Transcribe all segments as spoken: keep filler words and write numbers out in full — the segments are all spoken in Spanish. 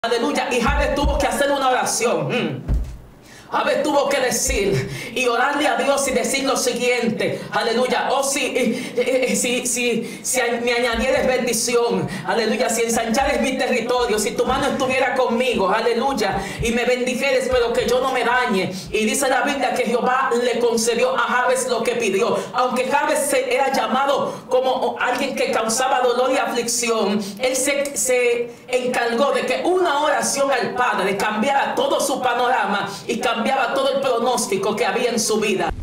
Aleluya. Y Jabes tuvo que hacer una oración. Mm. Jabes tuvo que decir y orarle a Dios y decir lo siguiente. Aleluya. Oh, si, eh, eh, si, si, si me añadieres bendición. Aleluya. Si ensanchares mi territorio. Si tu mano estuviera conmigo. Aleluya. Y me bendijeres, pero que yo no me dañe. Y dice la Biblia que Jehová le concedió a Jabes lo que pidió. Aunque Jabes era llamado como alguien que causaba dolor y aflicción, él se, se encargó de que una oración al Padre cambiara todo su panorama y cambiara cambiaba todo el pronóstico que había en su vida.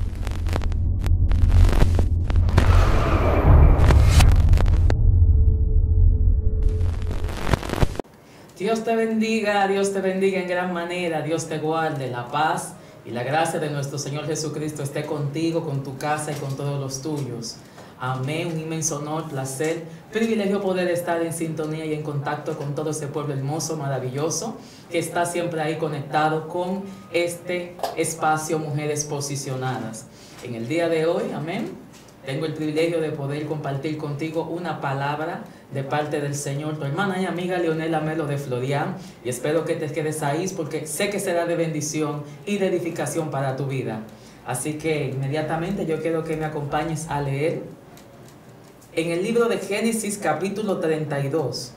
Dios te bendiga, Dios te bendiga en gran manera, Dios te guarde, la paz y la gracia de nuestro Señor Jesucristo esté contigo, con tu casa y con todos los tuyos. Amén, un inmenso honor, placer, privilegio poder estar en sintonía y en contacto con todo ese pueblo hermoso, maravilloso, que está siempre ahí conectado con este espacio Mujeres Posicionadas. En el día de hoy, amén, tengo el privilegio de poder compartir contigo una palabra de parte del Señor, tu hermana y amiga Leonela Melo de Florian, y espero que te quedes ahí porque sé que será de bendición y de edificación para tu vida. Así que inmediatamente yo quiero que me acompañes a leer en el libro de Génesis capítulo treinta y dos,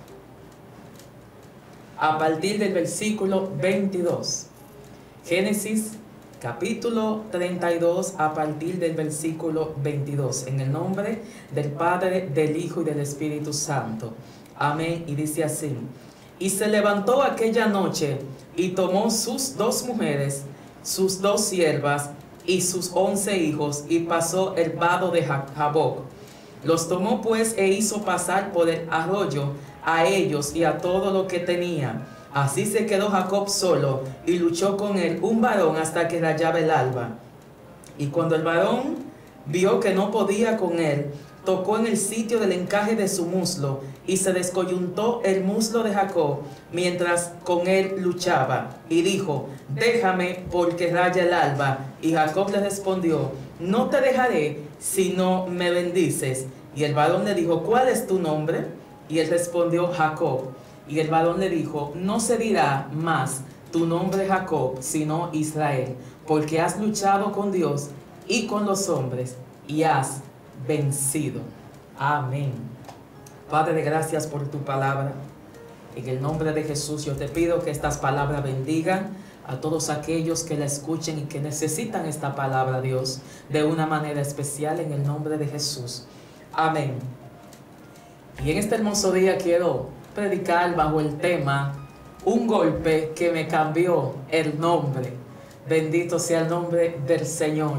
a partir del versículo veintidós. Génesis capítulo treinta y dos, a partir del versículo veintidós. En el nombre del Padre, del Hijo y del Espíritu Santo. Amén. Y dice así: y se levantó aquella noche y tomó sus dos mujeres, sus dos siervas y sus once hijos, y pasó el vado de Jaboc. Los tomó pues e hizo pasar por el arroyo a ellos y a todo lo que tenía. Así se quedó Jacob solo, y luchó con él un varón hasta que rayaba el alba. Y cuando el varón vio que no podía con él, tocó en el sitio del encaje de su muslo, y se descoyuntó el muslo de Jacob mientras con él luchaba. Y dijo: déjame, porque raya el alba. Y Jacob le respondió: no te dejaré si no me bendices. Y el varón le dijo: ¿cuál es tu nombre? Y él respondió: Jacob. Y el varón le dijo: no se dirá más tu nombre Jacob, sino Israel, porque has luchado con Dios y con los hombres, y has vencido. Amén. Padre, gracias por tu palabra. En el nombre de Jesús yo te pido que estas palabras bendigan a todos aquellos que la escuchen y que necesitan esta palabra, Dios, de una manera especial, en el nombre de Jesús. Amén. Y en este hermoso día quiero predicar bajo el tema: un golpe que me cambió el nombre. Bendito sea el nombre del Señor.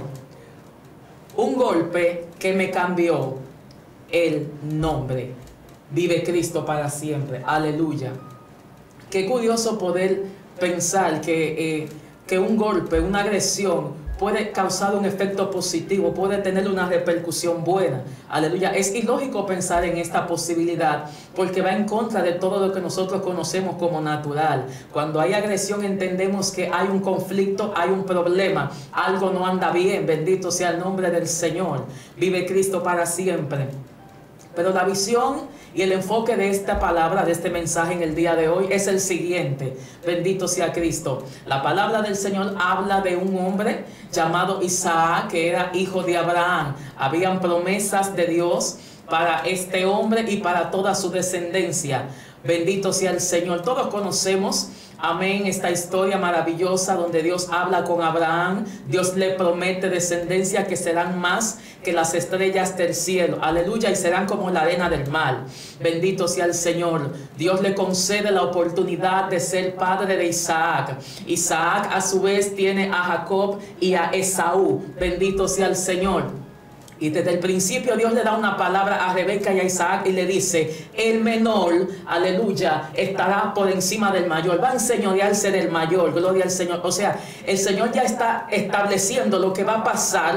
Un golpe que me cambió el nombre. Vive Cristo para siempre. Aleluya. Qué curioso poder pensar que, eh, que un golpe, una agresión puede causar un efecto positivo, puede tener una repercusión buena. Aleluya. Es ilógico pensar en esta posibilidad porque va en contra de todo lo que nosotros conocemos como natural. Cuando hay agresión entendemos que hay un conflicto, hay un problema, algo no anda bien. Bendito sea el nombre del Señor. Vive Cristo para siempre. Pero la visión y el enfoque de esta palabra, de este mensaje en el día de hoy, es el siguiente. Bendito sea Cristo. La palabra del Señor habla de un hombre llamado Isaac, que era hijo de Abraham. Habían promesas de Dios para este hombre y para toda su descendencia. Bendito sea el Señor. Todos conocemos, amén, esta historia maravillosa donde Dios habla con Abraham. Dios le promete descendencia que serán más que las estrellas del cielo. Aleluya. Y serán como la arena del mar. Bendito sea el Señor. Dios le concede la oportunidad de ser padre de Isaac. Isaac a su vez tiene a Jacob y a Esaú. Bendito sea el Señor. Y desde el principio Dios le da una palabra a Rebeca y a Isaac y le dice: el menor, aleluya, estará por encima del mayor, va a enseñorearse del mayor. Gloria al Señor. O sea, el Señor ya está estableciendo lo que va a pasar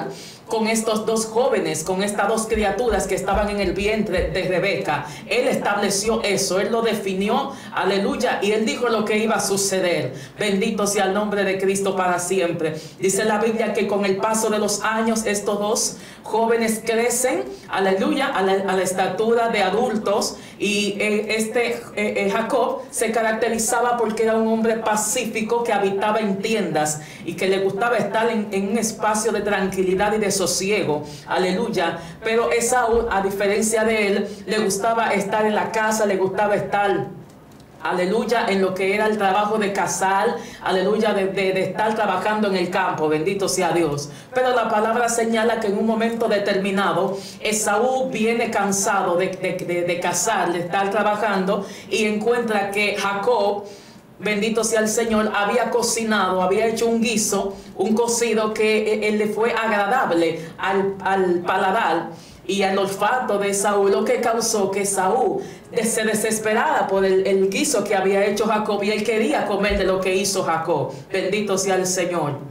con estos dos jóvenes, con estas dos criaturas que estaban en el vientre de Rebeca. Él estableció eso, Él lo definió, aleluya, y Él dijo lo que iba a suceder. Bendito sea el nombre de Cristo para siempre. Dice la Biblia que con el paso de los años estos dos jóvenes crecen, aleluya, a la, a la estatura de adultos, y eh, este eh, eh, Jacob se caracterizaba porque era un hombre pacífico que habitaba en tiendas y que le gustaba estar en, en un espacio de tranquilidad y de sosiego, aleluya. Pero Esaú, a diferencia de él, le gustaba estar en la casa, le gustaba estar, aleluya, en lo que era el trabajo de cazar, aleluya, de, de, de estar trabajando en el campo, bendito sea Dios. Pero la palabra señala que en un momento determinado Esaú viene cansado de, de, de, de cazar, de estar trabajando, y encuentra que Jacob, bendito sea el Señor, había cocinado, había hecho un guiso, un cocido que él le fue agradable al, al paladar y al olfato de Esaú, lo que causó que Esaú se desesperara por el, el guiso que había hecho Jacob, y él quería comer de lo que hizo Jacob. Bendito sea el Señor.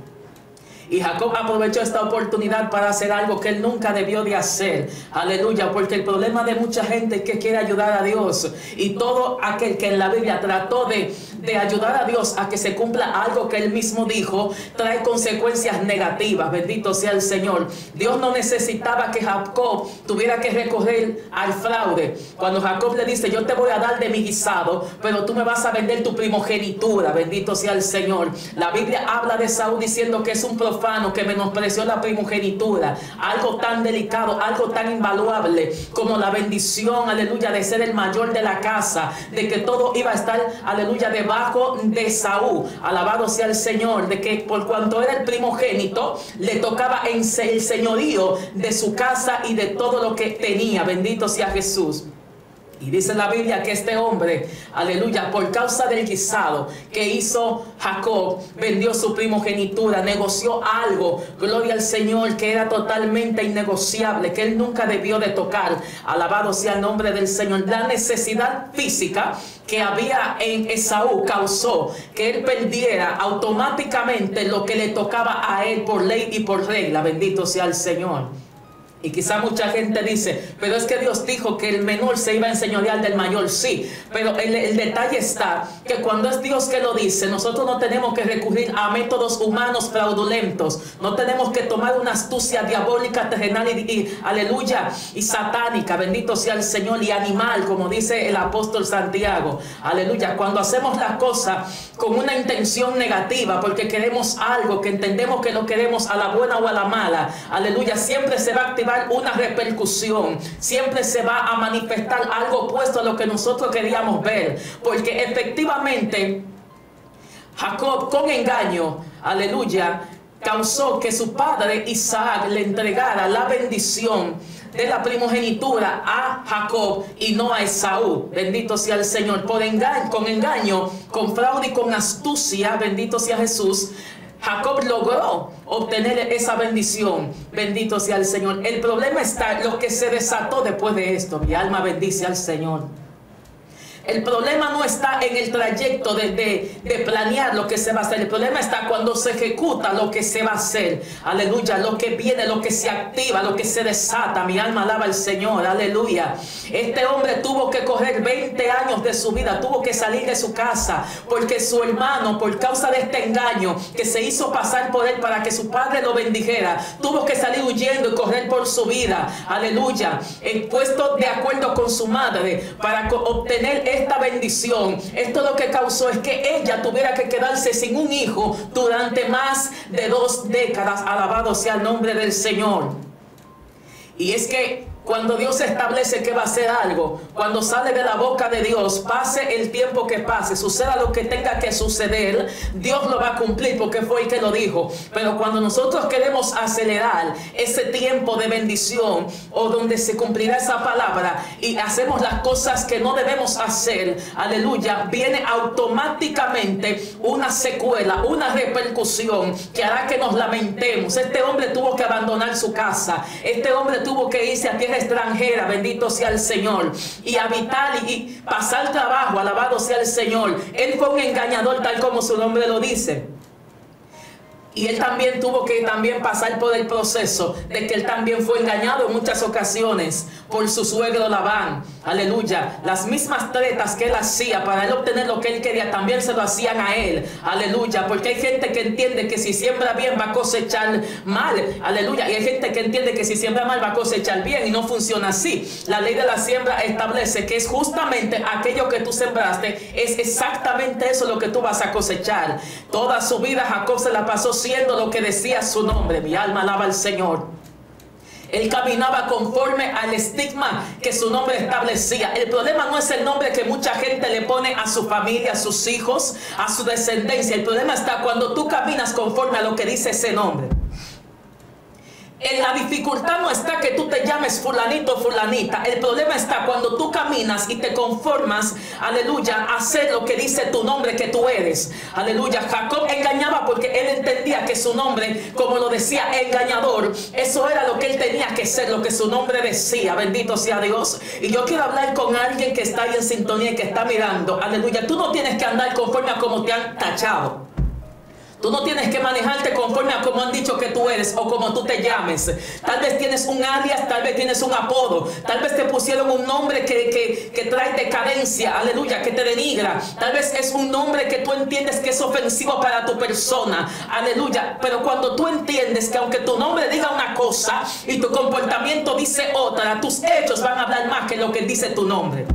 Y Jacob aprovechó esta oportunidad para hacer algo que él nunca debió de hacer. Aleluya, porque el problema de mucha gente es que quiere ayudar a Dios. Y todo aquel que en la Biblia trató de, de ayudar a Dios a que se cumpla algo que él mismo dijo, trae consecuencias negativas. Bendito sea el Señor. Dios no necesitaba que Jacob tuviera que recurrir al fraude. Cuando Jacob le dice, yo te voy a dar de mi guisado, pero tú me vas a vender tu primogenitura. Bendito sea el Señor. La Biblia habla de Saúl diciendo que es un profeta que menospreció la primogenitura, algo tan delicado, algo tan invaluable como la bendición, aleluya, de ser el mayor de la casa, de que todo iba a estar, aleluya, debajo de Saúl. Alabado sea el Señor, de que por cuanto era el primogénito, le tocaba en el señorío de su casa y de todo lo que tenía. Bendito sea Jesús. Y dice la Biblia que este hombre, aleluya, por causa del guisado que hizo Jacob, vendió su primogenitura, negoció algo, gloria al Señor, que era totalmente innegociable, que él nunca debió de tocar. Alabado sea el nombre del Señor. La necesidad física que había en Esaú causó que él perdiera automáticamente lo que le tocaba a él por ley y por regla. Bendito sea el Señor. Y quizá mucha gente dice, pero es que Dios dijo que el menor se iba a enseñorear del mayor. Sí, pero el, el detalle está que cuando es Dios que lo dice, nosotros no tenemos que recurrir a métodos humanos fraudulentos. No tenemos que tomar una astucia diabólica, terrenal y, y aleluya, y satánica, bendito sea el Señor, y animal, como dice el apóstol Santiago. Aleluya, cuando hacemos las cosas con una intención negativa, porque queremos algo, que entendemos que lo queremos a la buena o a la mala, aleluya, siempre se va a activar una repercusión, siempre se va a manifestar algo opuesto a lo que nosotros queríamos ver, porque efectivamente Jacob con engaño, aleluya, causó que su padre Isaac le entregara la bendición de la primogenitura a Jacob y no a Esaú. Bendito sea el Señor. Por engaño, con engaño, con fraude y con astucia, bendito sea Jesús, Jacob logró obtener esa bendición. Bendito sea el Señor. El problema está en lo que se desató después de esto. Mi alma bendice al Señor. El problema no está en el trayecto de, de, de planear lo que se va a hacer. El problema está cuando se ejecuta lo que se va a hacer. Aleluya. Lo que viene, lo que se activa, lo que se desata. Mi alma alaba al Señor. Aleluya. Este hombre tuvo que correr veinte años de su vida. Tuvo que salir de su casa. Porque su hermano, por causa de este engaño que se hizo pasar por él para que su padre lo bendijera, tuvo que salir huyendo y correr por su vida. Aleluya. Eh, puesto de acuerdo con su madre para obtener esta bendición. Esto lo que causó es que ella tuviera que quedarse sin un hijo durante más de dos décadas. Alabado sea el nombre del Señor. Y es que cuando Dios establece que va a hacer algo, cuando sale de la boca de Dios, pase el tiempo que pase, suceda lo que tenga que suceder, Dios lo va a cumplir porque fue el que lo dijo. Pero cuando nosotros queremos acelerar ese tiempo de bendición o donde se cumplirá esa palabra y hacemos las cosas que no debemos hacer, aleluya, viene automáticamente una secuela, una repercusión que hará que nos lamentemos. Este hombre tuvo que abandonar su casa, este hombre tuvo que irse a tierra extranjera, bendito sea el Señor, y habitar y, y pasar trabajo, alabado sea el Señor. Él fue un engañador, tal como su nombre lo dice. Y él también tuvo que también pasar por el proceso de que él también fue engañado en muchas ocasiones por su suegro Labán. Aleluya. Las mismas tretas que él hacía para él obtener lo que él quería, también se lo hacían a él. Aleluya. Porque hay gente que entiende que si siembra bien va a cosechar mal. Aleluya. Y hay gente que entiende que si siembra mal va a cosechar bien, y no funciona así. La ley de la siembra establece que es justamente aquello que tú sembraste, es exactamente eso lo que tú vas a cosechar. Toda su vida Jacob se la pasó siendo lo que decía su nombre. Mi alma alaba al Señor. Él caminaba conforme al estigma que su nombre establecía. El problema no es el nombre que mucha gente le pone a su familia, a sus hijos, a su descendencia. El problema está cuando tú caminas conforme a lo que dice ese nombre. En la dificultad no está que tú te llames fulanito o fulanita. El problema está cuando tú caminas y te conformas, aleluya, a hacer lo que dice tu nombre que tú eres. Aleluya. Jacob engañaba porque él entendía que su nombre, como lo decía engañador, eso era lo que él tenía que ser, lo que su nombre decía. Bendito sea Dios. Y yo quiero hablar con alguien que está ahí en sintonía y que está mirando. Aleluya. Tú no tienes que andar conforme a como te han tachado. Tú no tienes que manejarte conforme a como han dicho que tú eres o como tú te llames. Tal vez tienes un alias, tal vez tienes un apodo. Tal vez te pusieron un nombre que, que, que trae decadencia, aleluya, que te denigra. Tal vez es un nombre que tú entiendes que es ofensivo para tu persona, aleluya. Pero cuando tú entiendes que aunque tu nombre diga una cosa y tu comportamiento dice otra, tus hechos van a hablar más que lo que dice tu nombre.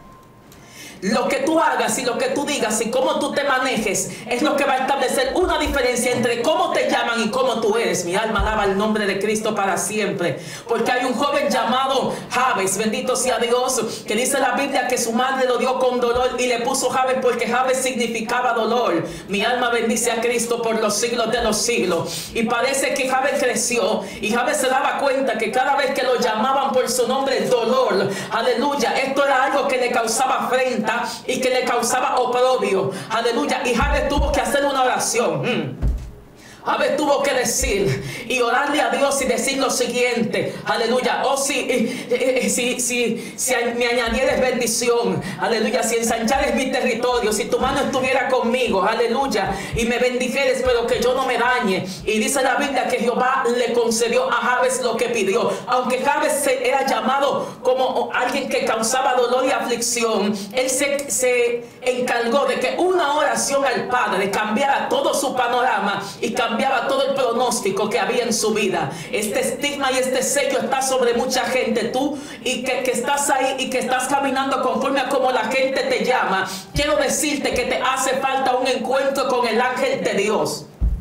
Lo que tú hagas y lo que tú digas y cómo tú te manejes es lo que va a establecer una diferencia entre cómo te llaman y cómo tú eres. Mi alma alaba el nombre de Cristo para siempre. Porque hay un joven llamado Jabes, bendito sea Dios, que dice la Biblia que su madre lo dio con dolor y le puso Jabes porque Jabes significaba dolor. Mi alma bendice a Cristo por los siglos de los siglos. Y parece que Jabes creció y Jabes se daba cuenta que cada vez que lo llamaban por su nombre, dolor, aleluya, esto era algo que le causaba afrenta y que le causaba oprobio, aleluya. Y Jabes tuvo que hacer una oración. mm. Jabes tuvo que decir y orarle a Dios y decir lo siguiente, aleluya. Oh, si, eh, eh, si, si, si me añadieres bendición, aleluya, si ensanchares mi territorio, si tu mano estuviera conmigo, aleluya, y me bendijeres, pero que yo no me dañe. Y dice la Biblia que Jehová le concedió a Jabes lo que pidió. Aunque Jabes era llamado como alguien que causaba dolor y aflicción, él se, se encargó de que una oración al Padre cambiara todo su panorama y cambiara cambiaba todo el pronóstico que había en su vida. Este estigma y este sello está sobre mucha gente. Tú y que, que estás ahí y que estás caminando conforme a como la gente te llama, quiero decirte que te hace falta un encuentro con el ángel de Dios.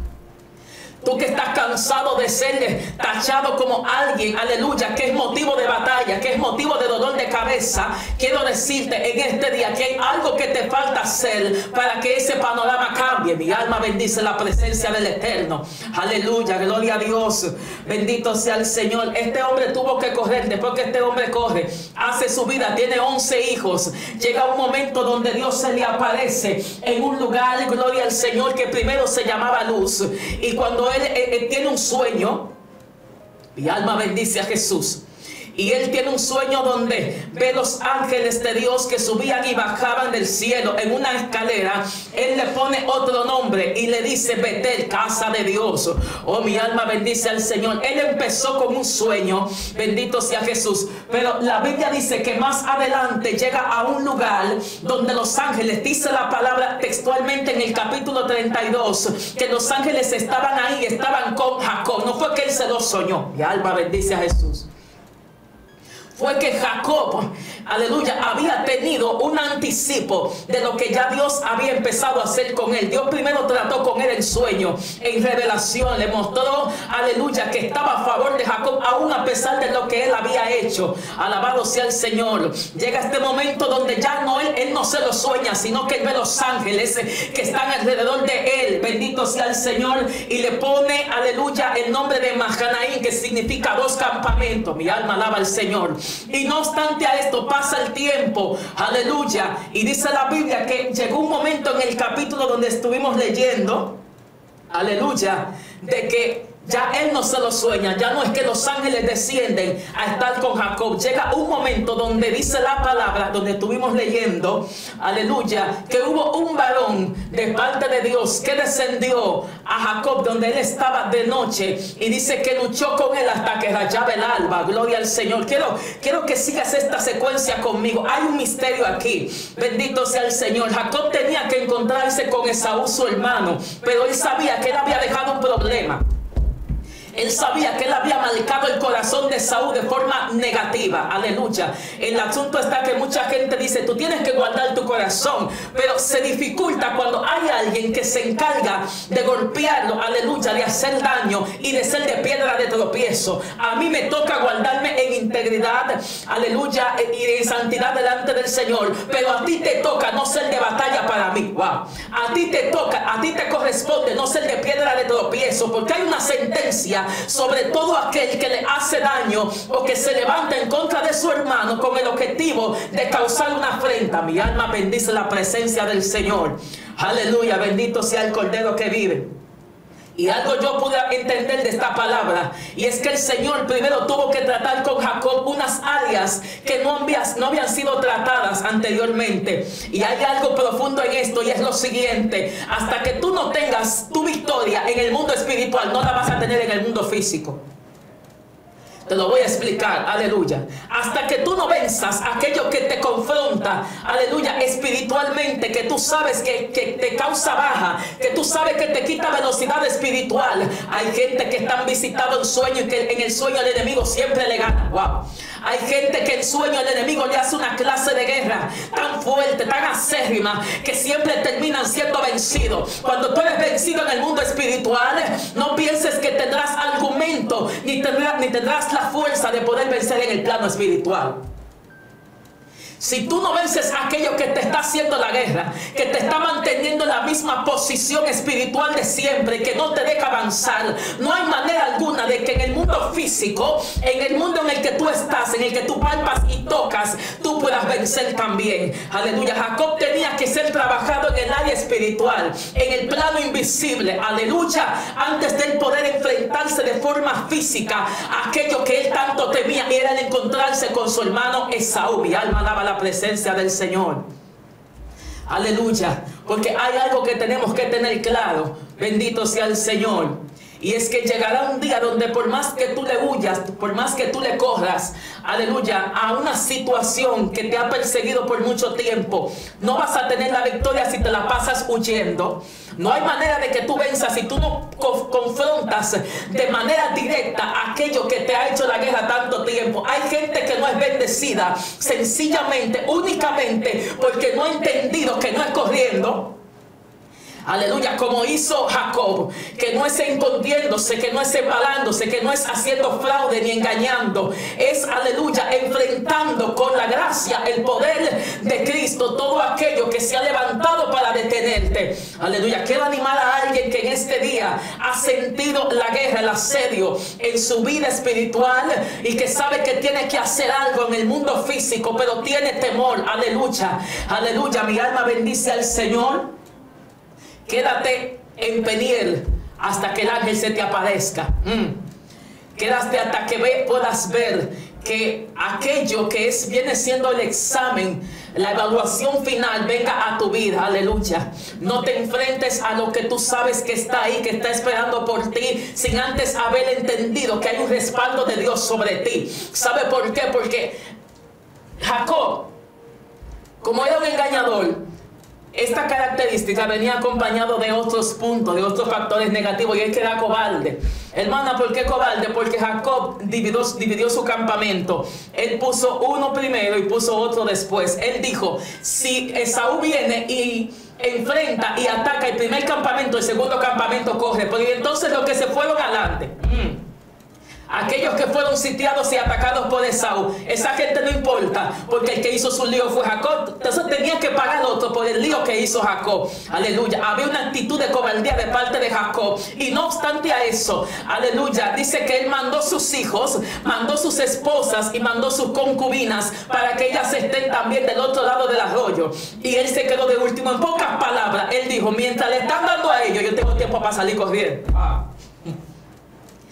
Tú que estás cansado de ser tachado como alguien, aleluya, que es motivo de batalla, que es motivo de dolor de cabeza, quiero decirte en este día que hay algo que te falta hacer para que ese panorama cambie. Mi alma bendice la presencia del Eterno. Aleluya, gloria a Dios. Bendito sea el Señor. Este hombre tuvo que correr. Después que este hombre corre, hace su vida, tiene once hijos. Llega un momento donde Dios se le aparece en un lugar, gloria al Señor, que primero se llamaba Luz. Y cuando él, él, él tiene un sueño, mi alma bendice a Jesús. Y él tiene un sueño donde ve los ángeles de Dios que subían y bajaban del cielo en una escalera. Él le pone otro nombre y le dice Betel, casa de Dios. Oh, mi alma bendice al Señor. Él empezó con un sueño, bendito sea Jesús. Pero la Biblia dice que más adelante llega a un lugar donde los ángeles, dice la palabra textualmente en el capítulo treinta y dos, que los ángeles estaban ahí, estaban con Jacob. No fue que él se lo soñó. Mi alma bendice a Jesús. Fue que Jacob, aleluya, había tenido un anticipo de lo que ya Dios había empezado a hacer con él. Dios primero trató con él en sueño, en revelación. Le mostró, aleluya, que estaba a favor de Jacob, aún a pesar de lo que él había hecho. Alabado sea el Señor. Llega este momento donde ya no él, él no se lo sueña, sino que él ve los ángeles que están alrededor de él. Bendito sea el Señor. Y le pone, aleluya, el nombre de Mahanaim, que significa dos campamentos. Mi alma alaba al Señor. Y no obstante a esto pasa el tiempo, aleluya, y dice la Biblia que llegó un momento en el capítulo donde estuvimos leyendo, aleluya, de que Ya él no se lo sueña, ya no es que los ángeles descienden a estar con Jacob. Llega un momento donde dice la palabra, donde estuvimos leyendo, aleluya, que hubo un varón de parte de Dios que descendió a Jacob donde él estaba de noche, y dice que luchó con él hasta que rayaba el alba. Gloria al Señor. Quiero, quiero que sigas esta secuencia conmigo. Hay un misterio aquí. Bendito sea el Señor. Jacob tenía que encontrarse con Esaú, su hermano, pero él sabía que él había dejado un problema. Él sabía que él había marcado el corazón de Esaú de forma negativa. Aleluya. El asunto está que mucha gente dice, tú tienes que guardar tu corazón, pero se dificulta cuando hay alguien que se encarga de golpearlo, aleluya, de hacer daño y de ser de piedra de tropiezo. A mí me toca guardarme en integridad, aleluya, y en santidad delante del Señor, pero a ti te toca no ser de batalla para mí. Wow. A ti te toca, a ti te corresponde no ser de piedra de tropiezo, porque hay una sentencia sobre todo aquel que le hace daño o que se levanta en contra de su hermano con el objetivo de causar una afrenta. Mi alma bendice la presencia del Señor. Aleluya, bendito sea el Cordero que vive. Y algo yo pude entender de esta palabra, y es que el Señor primero tuvo que tratar con Jacob unas áreas que no habían, no habían sido tratadas anteriormente. Y hay algo profundo en esto, y es lo siguiente: hasta que tú no tengas tu victoria en el mundo espiritual, no la vas a tener en el mundo físico. Te lo voy a explicar, aleluya. Hasta que tú no venzas aquello que te confronta, aleluya, espiritualmente, que tú sabes que, que te causa baja, que tú sabes que te quita velocidad espiritual. Hay gente que están visitando en sueño y que en el sueño el enemigo siempre le gana. Wow. Hay gente que en sueño el enemigo le hace una clase de guerra tan fuerte, tan acérrima, que siempre terminan siendo vencidos. Cuando tú eres vencido en el mundo espiritual, no pienses que tendrás argumento, ni tendrás, ni tendrás la fuerza de poder vencer en el plano espiritual. Si tú no vences aquello que te está haciendo la guerra, que te está manteniendo en la misma posición espiritual de siempre, que no te deja avanzar, no hay manera alguna de que en el mundo físico, en el mundo en el que tú estás, en el que tú palpas y tocas, tú puedas vencer también. Aleluya. Jacob tenía que ser trabajado en el área espiritual, en el plano invisible. Aleluya. Antes de él poder enfrentarse de forma física a aquello que él tanto temía, era el encontrarse con su hermano Esaú. Mi alma alaba la presencia del Señor. Aleluya. Porque hay algo que tenemos que tener claro. Bendito sea el Señor. Y es que llegará un día donde por más que tú le huyas, por más que tú le corras, aleluya, a una situación que te ha perseguido por mucho tiempo, no vas a tener la victoria si te la pasas huyendo. No hay manera de que tú venzas si tú no co confrontas de manera directa aquello que te ha hecho la guerra tanto tiempo. Hay gente que no es bendecida sencillamente, únicamente porque no ha entendido que no es corriendo. Aleluya, como hizo Jacob, que no es escondiéndose, que no es separándose, que no es haciendo fraude ni engañando. Es, aleluya, enfrentando con la gracia, el poder de Cristo, todo aquello que se ha levantado para detenerte. Aleluya, quiero animar a alguien que en este día ha sentido la guerra, el asedio en su vida espiritual y que sabe que tiene que hacer algo en el mundo físico, pero tiene temor. Aleluya, aleluya, mi alma bendice al Señor. Quédate en Peniel hasta que el ángel se te aparezca. Mm. Quédate hasta que ve, puedas ver que aquello que es, viene siendo el examen, la evaluación final, venga a tu vida. Aleluya. No te enfrentes a lo que tú sabes que está ahí, que está esperando por ti, sin antes haber entendido que hay un respaldo de Dios sobre ti. ¿Sabe por qué? Porque Jacob, como era un engañador, esta característica venía acompañado de otros puntos, de otros factores negativos, y es que era cobarde. Hermana, ¿por qué cobarde? Porque Jacob dividió, dividió su campamento. Él puso uno primero y puso otro después. Él dijo, si Esaú viene y enfrenta y ataca el primer campamento, el segundo campamento corre. Porque entonces los que se fueron adelante, mmm, aquellos que fueron sitiados y atacados por Esaú, esa gente no importa, porque el que hizo su lío fue Jacob. Entonces tenía que pagar otro por el lío que hizo Jacob. Aleluya. Había una actitud de cobardía de parte de Jacob. Y no obstante a eso, aleluya, dice que él mandó sus hijos, mandó sus esposas y mandó sus concubinas para que ellas estén también del otro lado del arroyo. Y él se quedó de último. En pocas palabras, él dijo, mientras le están dando a ellos, yo tengo tiempo para salir corriendo. Ah.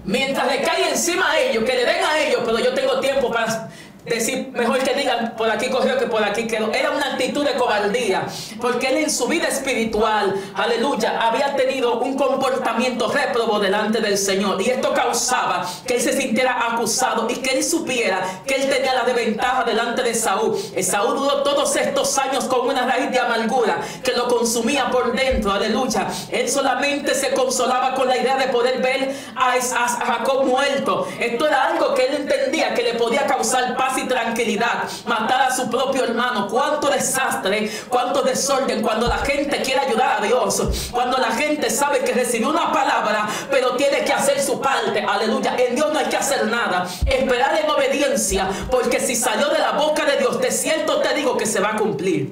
Mientras le cae encima a ellos, que le den a ellos, pero yo tengo tiempo para decir, mejor que digan, por aquí cogió que por aquí quedó. Era una actitud de cobardía, porque él en su vida espiritual, aleluya, había tenido un comportamiento réprobo delante del Señor, y esto causaba que él se sintiera acusado y que él supiera que él tenía la desventaja delante de Saúl. Saúl duró todos estos años con una raíz de amargura que lo consumía por dentro, aleluya. Él solamente se consolaba con la idea de poder ver a, a, a Jacob muerto. Esto era algo que él entendía que le podía causar paz y tranquilidad, matar a su propio hermano. Cuánto desastre, cuánto desorden cuando la gente quiere ayudar a Dios, cuando la gente sabe que recibió una palabra pero tiene que hacer su parte, aleluya. En Dios no hay que hacer nada, esperar en obediencia, porque si salió de la boca de Dios, de cierto te digo que se va a cumplir.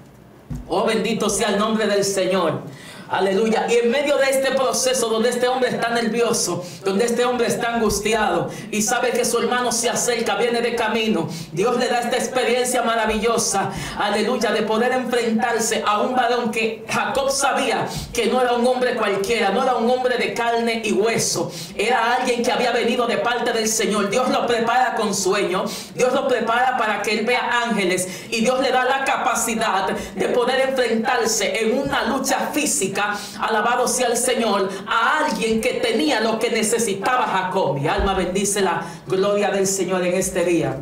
Oh, bendito sea el nombre del Señor. Aleluya. Y en medio de este proceso donde este hombre está nervioso, donde este hombre está angustiado y sabe que su hermano se acerca, viene de camino, Dios le da esta experiencia maravillosa, aleluya, de poder enfrentarse a un varón que Jacob sabía que no era un hombre cualquiera, no era un hombre de carne y hueso, era alguien que había venido de parte del Señor. Dios lo prepara con sueño, Dios lo prepara para que él vea ángeles, y Dios le da la capacidad de poder enfrentarse en una lucha física, alabado sea el Señor, a alguien que tenía lo que necesitaba Jacob. Mi alma bendice la gloria del Señor en este día.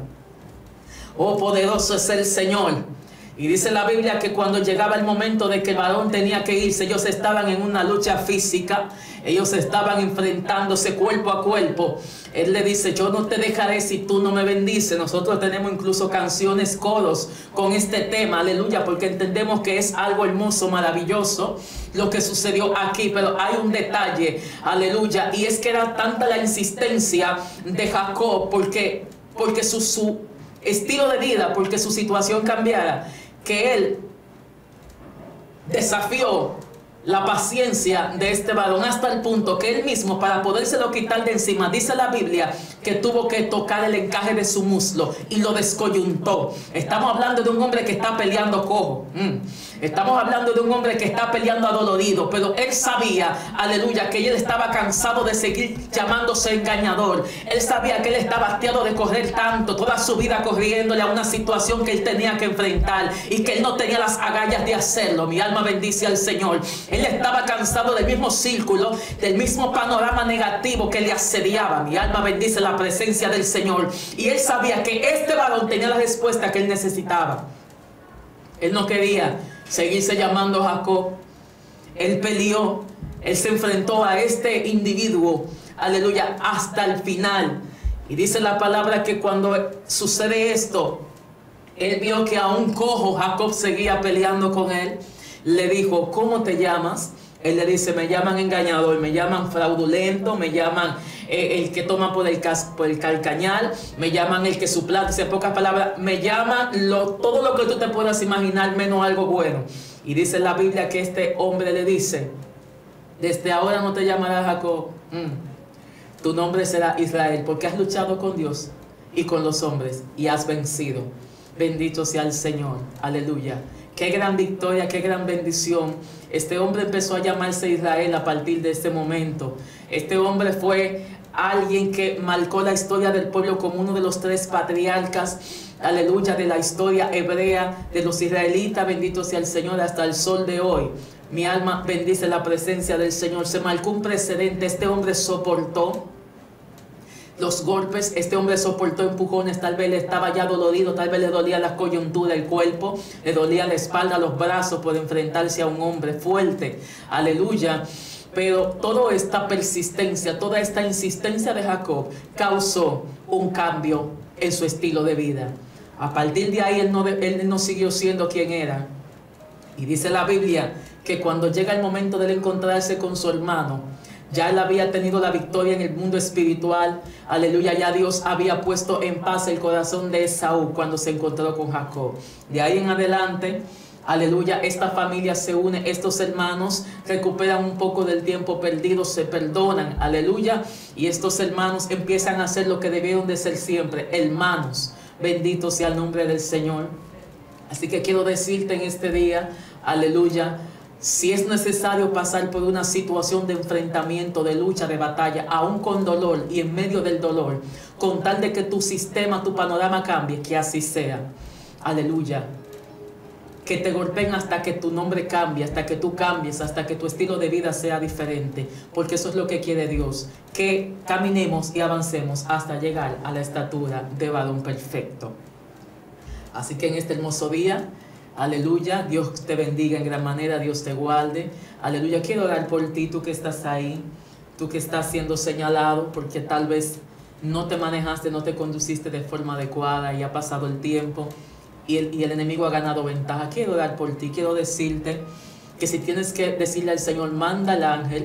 Oh, poderoso es el Señor. Y dice la Biblia que cuando llegaba el momento de que el varón tenía que irse, ellos estaban en una lucha física, ellos estaban enfrentándose cuerpo a cuerpo. Él le dice, yo no te dejaré si tú no me bendices. Nosotros tenemos incluso canciones, coros con este tema, aleluya, porque entendemos que es algo hermoso, maravilloso lo que sucedió aquí. Pero hay un detalle, aleluya, y es que era tanta la insistencia de Jacob porque, porque su, su estilo de vida, porque su situación cambiara, que él desafió la paciencia de este varón hasta el punto que él mismo, para podérselo quitar de encima, dice la Biblia que tuvo que tocar el encaje de su muslo y lo descoyuntó. Estamos hablando de un hombre que está peleando cojo. Mm. Estamos hablando de un hombre que está peleando adolorido, pero él sabía, aleluya, que él estaba cansado de seguir llamándose engañador. Él sabía que él estaba hastiado de correr tanto, toda su vida corriéndole a una situación que él tenía que enfrentar y que él no tenía las agallas de hacerlo. Mi alma bendice al Señor. Él estaba cansado del mismo círculo, del mismo panorama negativo que le asediaba. Mi alma bendice la presencia del Señor. Y él sabía que este varón tenía la respuesta que él necesitaba. Él no quería seguirse llamando Jacob. Él peleó, él se enfrentó a este individuo, aleluya, hasta el final. Y dice la palabra que cuando sucede esto, él vio que aún cojo Jacob seguía peleando con él. Le dijo, ¿cómo te llamas? Él le dice, me llaman engañador, me llaman fraudulento, me llaman eh, el que toma por el, cas por el calcañal, me llaman el que suplanta. En pocas palabras, me llaman lo, todo lo que tú te puedas imaginar menos algo bueno. Y dice la Biblia que este hombre le dice, desde ahora no te llamarás Jacob, mm, tu nombre será Israel, porque has luchado con Dios y con los hombres y has vencido. Bendito sea el Señor, aleluya. Qué gran victoria, qué gran bendición. Este hombre empezó a llamarse Israel a partir de este momento. Este hombre fue alguien que marcó la historia del pueblo como uno de los tres patriarcas, aleluya, de la historia hebrea de los israelitas. Bendito sea el Señor hasta el sol de hoy. Mi alma bendice la presencia del Señor. Se marcó un precedente. Este hombre soportó los golpes, este hombre soportó empujones, tal vez le estaba ya dolorido, tal vez le dolía la coyuntura, el cuerpo, le dolía la espalda, los brazos por enfrentarse a un hombre fuerte, aleluya. Pero toda esta persistencia, toda esta insistencia de Jacob causó un cambio en su estilo de vida. A partir de ahí él no, él no siguió siendo quien era. Y dice la Biblia que cuando llega el momento de él encontrarse con su hermano, ya él había tenido la victoria en el mundo espiritual. Aleluya, ya Dios había puesto en paz el corazón de Esaú cuando se encontró con Jacob. De ahí en adelante, aleluya, esta familia se une, estos hermanos recuperan un poco del tiempo perdido, se perdonan, aleluya. Y estos hermanos empiezan a hacer lo que debieron de ser siempre, hermanos. Bendito sea el nombre del Señor. Así que quiero decirte en este día, aleluya, Si es necesario pasar por una situación de enfrentamiento, de lucha, de batalla, aún con dolor y en medio del dolor, con tal de que tu sistema, tu panorama cambie, que así sea. Aleluya. Que te golpeen hasta que tu nombre cambie, hasta que tú cambies, hasta que tu estilo de vida sea diferente. Porque eso es lo que quiere Dios. Que caminemos y avancemos hasta llegar a la estatura de varón perfecto. Así que en este hermoso día, aleluya, Dios te bendiga en gran manera, Dios te guarde. Aleluya, quiero orar por ti, tú que estás ahí, tú que estás siendo señalado porque tal vez no te manejaste, no te conduciste de forma adecuada y ha pasado el tiempo y el, y el enemigo ha ganado ventaja. Quiero orar por ti, quiero decirte que si tienes que decirle al Señor, manda al ángel,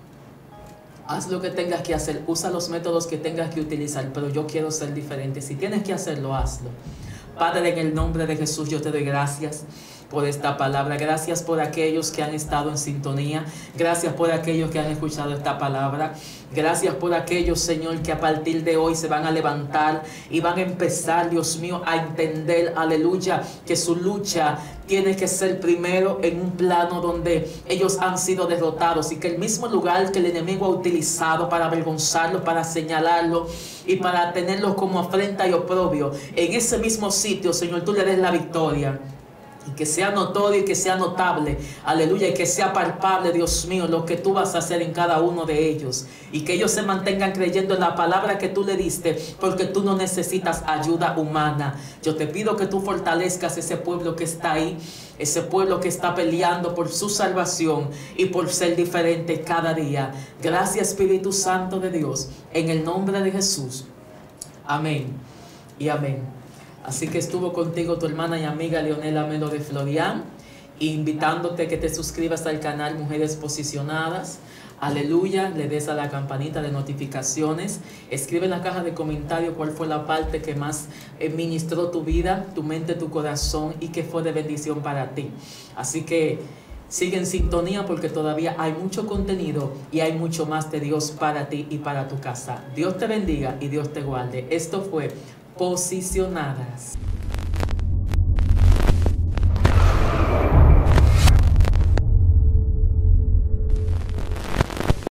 haz lo que tengas que hacer, usa los métodos que tengas que utilizar, pero yo quiero ser diferente. Si tienes que hacerlo, hazlo. Padre, en el nombre de Jesús, yo te doy gracias por esta palabra. Gracias por aquellos que han estado en sintonía. Gracias por aquellos que han escuchado esta palabra. Gracias por aquellos, Señor, que a partir de hoy se van a levantar y van a empezar, Dios mío, a entender, aleluya, que su lucha tiene que ser primero en un plano donde ellos han sido derrotados y que el mismo lugar que el enemigo ha utilizado para avergonzarlo, para señalarlo y para tenerlos como afrenta y oprobio, en ese mismo sitio, Señor, tú le des la victoria. Y que sea notorio y que sea notable, aleluya, y que sea palpable, Dios mío, lo que tú vas a hacer en cada uno de ellos. Y que ellos se mantengan creyendo en la palabra que tú le diste, porque tú no necesitas ayuda humana. Yo te pido que tú fortalezcas ese pueblo que está ahí, ese pueblo que está peleando por su salvación y por ser diferente cada día. Gracias, Espíritu Santo de Dios, en el nombre de Jesús. Amén y amén. Así que estuvo contigo tu hermana y amiga Leonela Melo de Florian, invitándote que te suscribas al canal Mujeres Posicionadas. Aleluya, le des a la campanita de notificaciones. Escribe en la caja de comentarios cuál fue la parte que más ministró tu vida, tu mente, tu corazón y que fue de bendición para ti. Así que sigue en sintonía porque todavía hay mucho contenido y hay mucho más de Dios para ti y para tu casa. Dios te bendiga y Dios te guarde. Esto fue Posicionadas.